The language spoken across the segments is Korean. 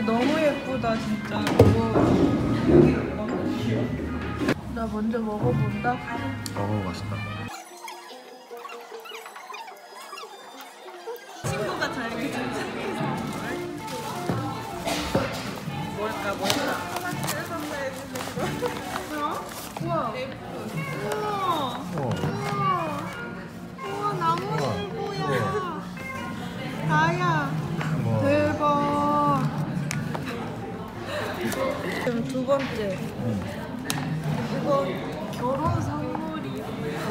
너무 예쁘다 진짜. 나 먼저 먹어본다. 맛있다. 친구가 잘게 준비해서 뭘까? 하나씩 선물해주는 거. 우와. 우와 나무늘보야. 다야. 대박. 지금 두 번째. 이거 결혼 선물이.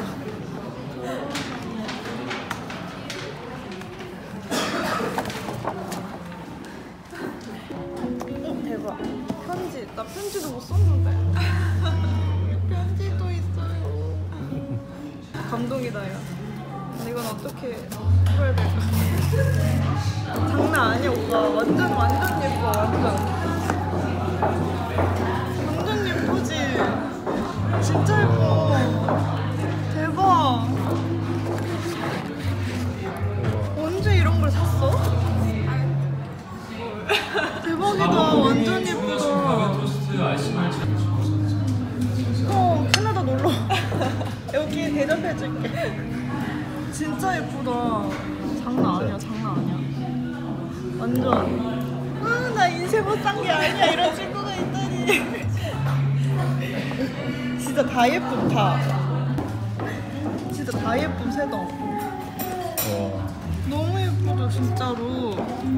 대박. 편지. 나 편지도 못 썼는데. 편지도 있어요. 감동이다 야. 근데 이건 어떻게 해야 될까? 장난 아니야 오빠. 완전 예뻐. 완전 예쁘지? 진짜 예뻐. 대박. 언제 이런 걸 샀어? 대박이다. 완전 예쁘다. 캐나다 놀러. 여기 대접해줄게. 진짜 예쁘다. 장난 아니야. 완전. 나 인생 못 산 게 아니야. 이런 친구가 있다니. 진짜 다 예쁨 다. 진짜 다 예쁨 새동. 너무 예쁘다 진짜로.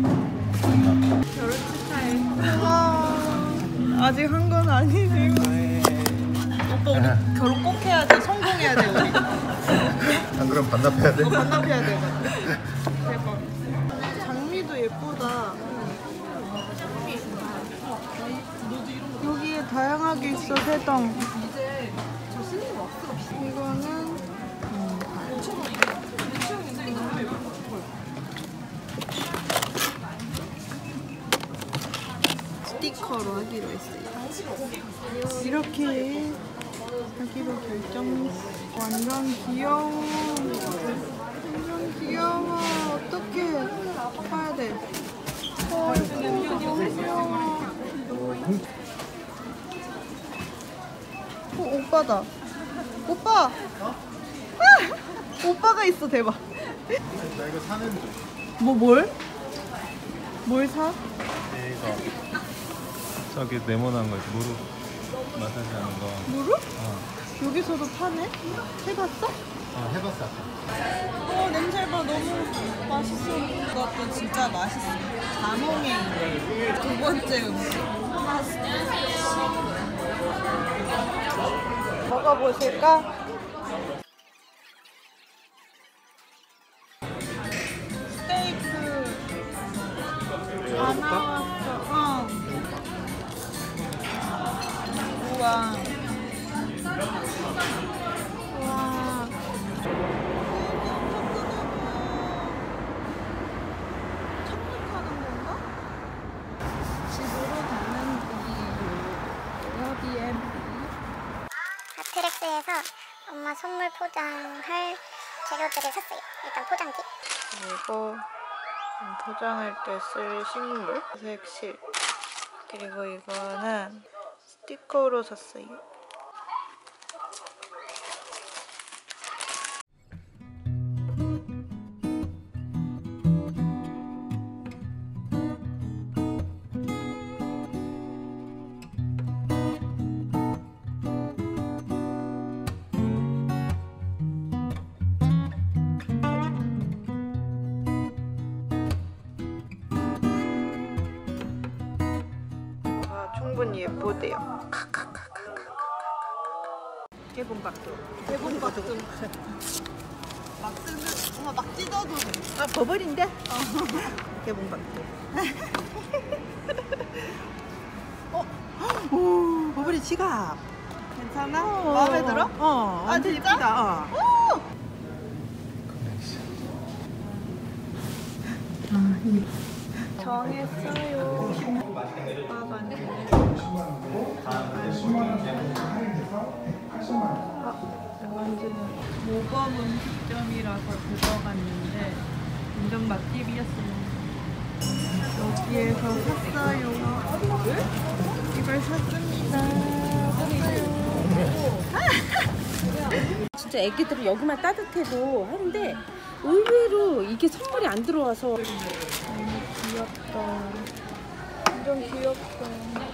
결혼 축하해. 와. 아직 한 건 아니지만. 오빠 우리 결혼 꼭 해야 돼. 성공해야 돼 우리. 안 그럼 반납해야 돼? 반납해야 돼. 대박. 장미도 예쁘다. 여기에 다양하게 있어 새동. 이거는 스티커로 하기로 했어요. 이렇게 하기로 결정했어. 완전 귀여워. 완전 귀여워. 어떡해. 봐야 돼. 너무 귀여워. 오빠다. 오빠! 오빠가 있어. 대박. 나 이거 사는 중. 뭘 사? 이거 저기 네모난 거 무릎 마사지 하는 거. 무릎? 여기서도 파네? 해봤어? 해봤어. 냄새 봐. 너무 맛있어. 이것도 진짜 맛있어. 자몽의 두 번째 음식. 먹어보실까? 스테이크 다 나왔어. 우와. 우와. 착륙하는 건가? 집으로 가는 길. 여기에 아트렉스에서 엄마 선물 포장할 재료들을 샀어요. 일단 포장지. 그리고 포장할 때 쓸 식물, 색실. 그리고 이거는 스티커로 샀어요. 충분히 예쁘대요. 개봉박두. 개봉박두. 막 쓰는, 막 찢어도 돼. 버블인데? 개봉박두. 오, 버블이 지갑. 괜찮아? 마음에 들어? 완전 진짜? 예쁘다. 정했어요. 이건지는 모범 음식점이라서 들어갔는데 완전 맛집이었어요. 여기에서 샀어요. 이걸 샀습니다. 샀어요. 진짜 애기들은 여기만 따뜻해도 하는데 의외로 이게 선물이 안 들어와서. 너무 귀엽다. 완전 귀엽다.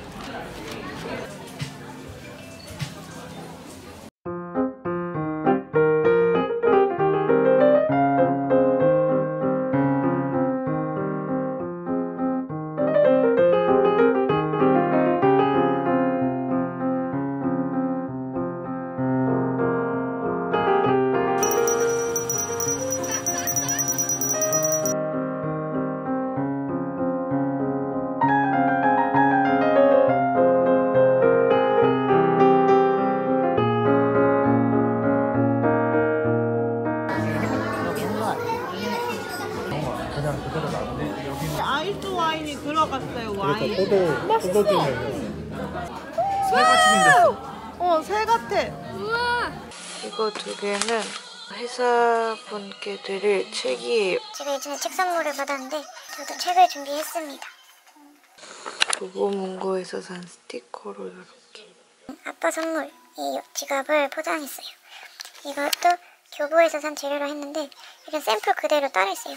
그냥 그대로 놨네. 여기는 아이스 와인이 들어갔어요. 와인. 새같이 생겼어. 새 같아. 이거 두 개는 회사분께 드릴 책이에요. 제가 예전에 책 선물을 받았는데 저도 책을 준비했습니다. 교보문고에서 산 스티커로 이렇게. 아빠 선물 이 지갑을 포장했어요. 이것도 교보에서 산 재료로 했는데 이런 샘플 그대로 따라했어요.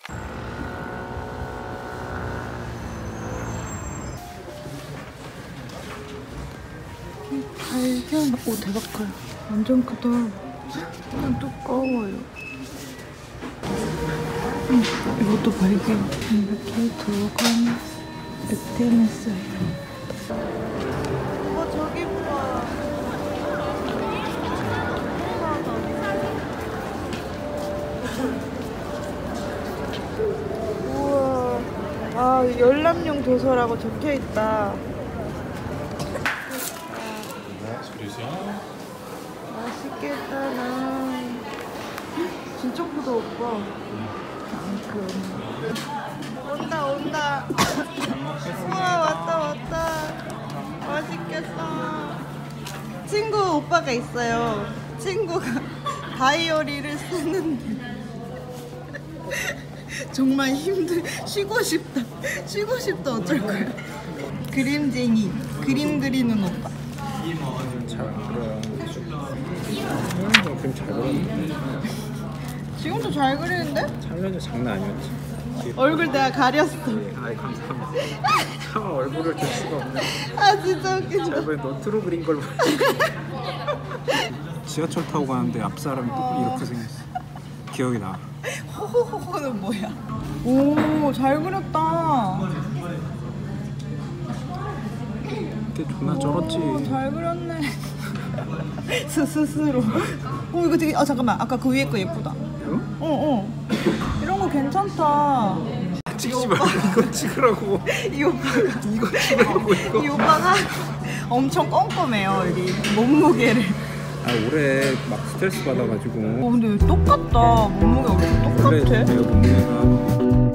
발견. 오, 대박 커요. 완전 크다. 완전 두꺼워요. 이것도 발견. 이렇게 두건 액땜했어요. 저기 봐. 우와. 아, 열람용 도서라고 적혀 있다. 맛있겠다. 나 진짜 크다 오빠. 온다. 우와, 왔다. 맛있겠다. 친구 오빠가 있어요. 친구가 다이어리를 쓰는데 정말 쉬고 싶다 어쩔 거야. 그림쟁이, 그림 그리는 오빠. 잘 그려요. 그림 잘 그렸는데. 지금도 잘 그리는데? 촬영이 장난 아니었지. 얼굴 내가 가렸어. 아이 감사합니다. 참 얼굴을 들 수가 없네. 아, 진짜 웃기죠. 저번에 노트로 그린 걸 지하철 타고 가는데 앞 사람이 또 이렇게 생겼어. 기억이 나. 호호호호는 뭐야? 오, 잘 그렸다. 그때 존나 쩔었지. 잘 그렸네. 스스로. 오, 이거 되게, 잠깐만. 아까 그 위에 거 예쁘다. 응? 이런 거 괜찮다. 찍지 말고 이거 찍으라고. 이 오빠가, 이거 찍으라고 이거. 이 오빠가 엄청 꼼꼼해요, 여기. 몸무게를. 아 올해 막 스트레스 받아가지고. 근데 똑같다. 몸무게 엄청 원래 똑같아. 내가 몸무게가